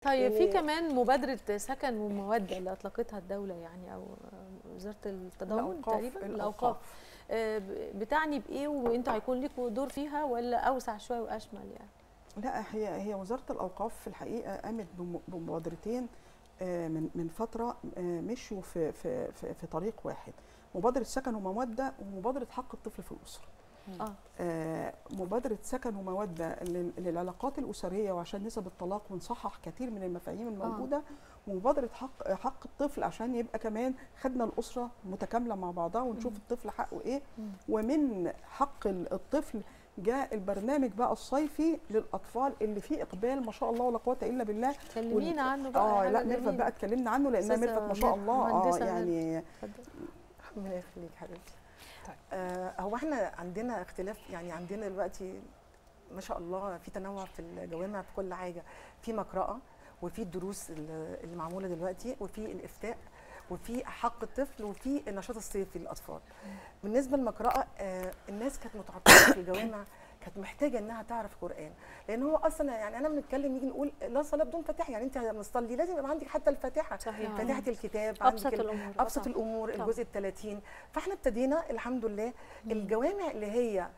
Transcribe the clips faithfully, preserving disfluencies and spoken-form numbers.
طيب يعني في كمان مبادره سكن وموده اللي اطلقتها الدوله يعني او وزاره التضامن تقريبا الاوقاف، بتعني بايه وانتوا هيكون لكم دور فيها ولا اوسع شويه واشمل يعني؟ لا، هي هي وزاره الاوقاف في الحقيقه قامت بمبادرتين من من فتره مشوا في في في, في طريق واحد، مبادره سكن وموده ومبادره حق الطفل في الاسره. آه. آه مبادره سكن وموده للعلاقات الاسريه وعشان نسب الطلاق ونصحح كثير من المفاهيم الموجوده، آه. ومبادره حق حق الطفل عشان يبقى كمان خدنا الاسره متكامله مع بعضها ونشوف مم. الطفل حقه ايه. مم. ومن حق الطفل جاء البرنامج بقى الصيفي للاطفال اللي فيه اقبال ما شاء الله ولا قوه الا بالله. كلمينا عنه بقى. اه لا ميرفت بقى اتكلمنا عنه لانها ميرفت ما شاء الله اه يعني ربنا يخليك حبيبتي. طيب آه هو احنا عندنا اختلاف، يعني عندنا دلوقتي ما شاء الله في تنوع في الجوامع في كل حاجه، في مقرأة وفي الدروس اللي معموله دلوقتي وفي الافتاء وفي حق الطفل وفي النشاط الصيفي للاطفال. بالنسبه للمقرأة آه الناس كانت متعطله في الجوامع، كانت محتاجه انها تعرف قران، لان هو اصلا يعني انا بنتكلم نيجي نقول لا صلاه بدون فاتحه، يعني انت مصلي لازم يبقى عندك حتى الفاتحه. صحيح. فاتحه الكتاب، ابسط الامور ابسط الامور الجزء الثلاثين. فاحنا ابتدينا الحمد لله الجوامع اللي هي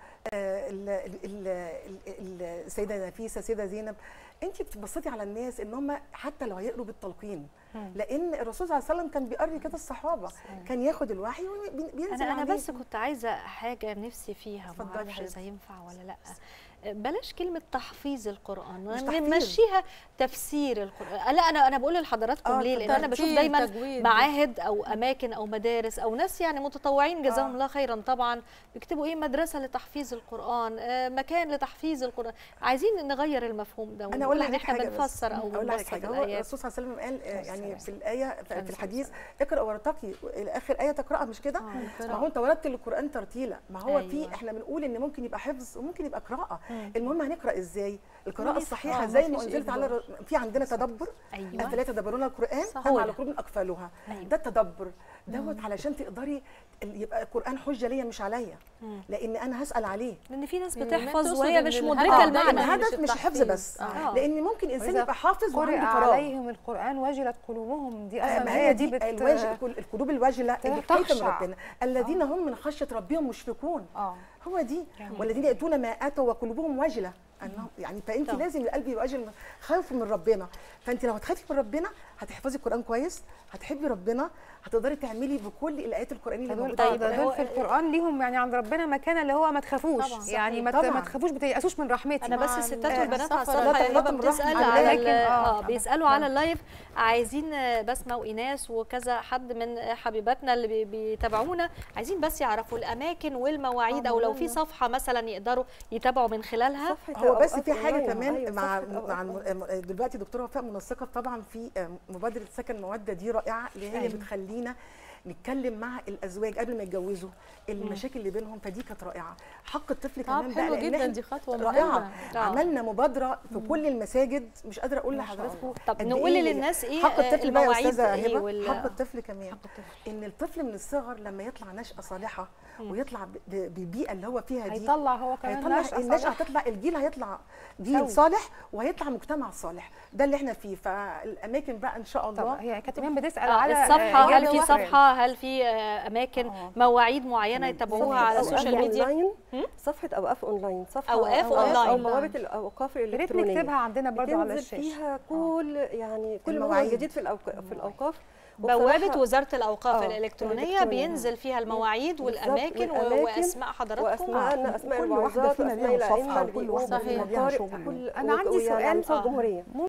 السيده نفيسه، السيده زينب، انت بتبصتي على الناس ان هم حتى لو هيقروا بالتلقين، لان الرسول صلى الله عليه وسلم كان بيقري كده الصحابه، كان ياخد الوحي وبينزل انا انا بس كنت عايزه حاجه نفسي فيها، ما اعرفش اذا ينفع ولا لا. بلاش كلمه تحفيظ القران، نمشيها تفسير القران. لا انا انا بقول لحضراتكم آه ليه، لان انا بشوف دايما تجويد. معاهد او اماكن او مدارس او ناس يعني متطوعين جزاهم آه. الله خيرا طبعا بيكتبوا ايه مدرسه لتحفيظ القران، آه مكان لتحفيظ القران. عايزين نغير المفهوم ده انا اقول لك احنا بنفسر او بنبسط الايات. الرسول صلى الله عليه وسلم قال يعني في الايه في الحديث اقرا وارتقي الى اخر ايه تقراها، مش كده؟ ما هو انت ورتل القران ترتيلا، ما هو أيوة. في احنا بنقول ان ممكن يبقى حفظ وممكن يبقى قراءه. المهم هنقرا ازاي؟ القراءه الصحيحه زي ما انزلت على في عندنا تدبر. أيوة. افلا يتدبرون القران ام على قلوب اقفالها. أيوة. ده التدبر دوت علشان تقدري يبقى القران حجه ليا مش عليا، لان انا هسال عليه، لان في ناس بتحفظ وهي مش مدركه المعنى. الهدف مش الحفظ بس، آه. لان ممكن انسان يبقى حافظ وعنده فراغ. عليهم القران وجلت قلوبهم، دي اصلا هي دي بت... القلوب الواجله اللي خايفه من ربنا، الذين هم من خشيه ربهم مشفقون. اه هو دي، والذين ياتون ما اتوا وقلوبهم وجله انهم يعني، فانت طبعا. لازم القلب يبقى واجل خايف من ربنا، فانت لو هتخافي من ربنا هتحفظي القران كويس، هتحبي ربنا، هتقدري تعملي بكل الايات القرانيه اللي موجوده. طيب دول في القران ليهم يعني عند ربنا مكانه اللي هو ما تخافوش طبعا. يعني ما ما تخافوش، ما تيأسوش من رحمتي. انا بس الستات والبنات على الصفحه بتسال على اه بيسالوا على اللايف، عايزين بسمه وايناس وكذا حد من حبيباتنا اللي بيتابعونا عايزين بس يعرفوا الاماكن والمواعيد، او لو في صفحه مثلا يقدروا يتابعوا من خلالها. هو بس في حاجه كمان أيوة مع مع دلوقتي دكتوره وفاء منسقه طبعا في مبادره سكن موده دي رائعه، اللي هي أيوة. بتخلينا نتكلم مع الازواج قبل ما يتجوزوا المشاكل اللي بينهم، فدي كانت رائعه. حق الطفل كمان حلو جدا، دي خطوه رائعه. عملنا مبادره في كل المساجد، مش قادره اقول لحضراتكم. طب نقول إيه للناس ايه حق الطفل بقى يا استاذه هبه؟ إيه حق الطفل كمان حق الطفل. ان الطفل من الصغر لما يطلع نشأة صالحه ويطلع بالبيئه اللي هو فيها دي هيطلع هو كمان هيطلع النشأة، هتطلع الجيل هيطلع جيل صالح وهيطلع مجتمع صالح، ده اللي احنا فيه. فالاماكن بقى ان شاء الله. طب هي كانت كمان بتسال على الصفحه، هل في صفحه، هل في اماكن أوه. مواعيد معينه يتابعوها على السوشيال ميديا؟ صفحه اوقاف اونلاين، صفحه اوقاف اونلاين او بوابه الاوقاف الالكترونيه، يا ريت نكتبها عندنا برضو على الشاشه، فيها كل يعني كل ما هو جديد في الاوقاف في الاوقاف بوابه وزاره الاوقاف الالكترونيه بينزل فيها المواعيد والاماكن واسماء حضراتكم، اسماء اسماء الوعظات واسماء الائمه اللي بيقوموا انا عندي سؤال الجمهوريه.